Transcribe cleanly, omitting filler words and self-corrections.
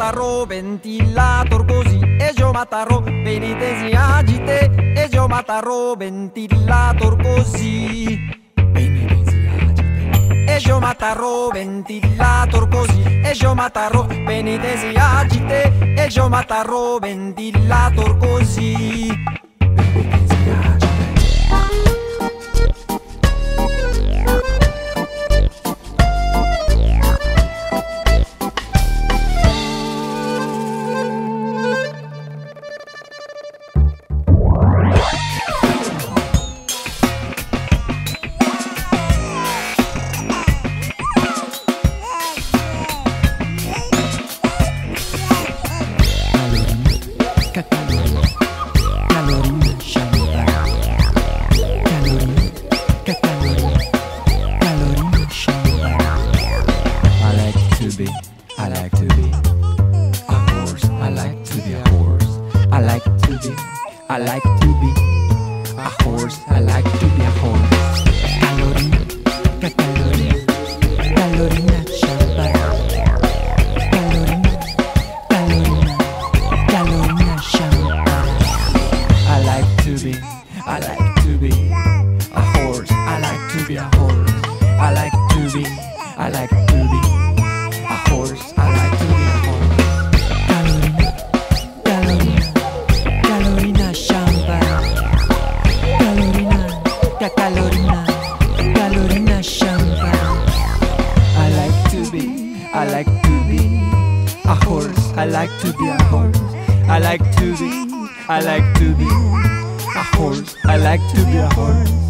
matarò ventilator così e io matarò penitesi agite e io matarò ventilator così penitesi agite e io matarò ventilator così e io matarò penitesi agite e io matarò ventilator così penitesi agite. I like to be a horse. I like to be a horse. I like to be a horse. I like to be a horse. Calorina, calorina, calorina, champara. Calorina, calorina, calorina, champara. I like to be a horse. I like to be a horse. I like to be a horse. I like to be a horse. Calorina, calorina, calorina, champara. Calorina, calorina, calorina, champara. I like to be a horse. I like to be a horse. I like to be a horse. I like to be a horse.